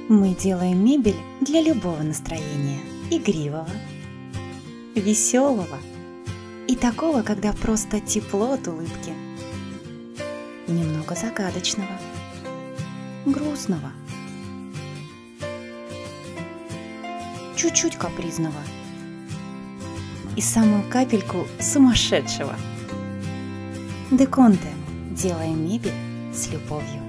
Мы делаем мебель для любого настроения. Игривого, веселого и такого, когда просто тепло от улыбки. Немного загадочного, грустного, чуть-чуть капризного и самую капельку сумасшедшего. Деконте. Делаем мебель с любовью.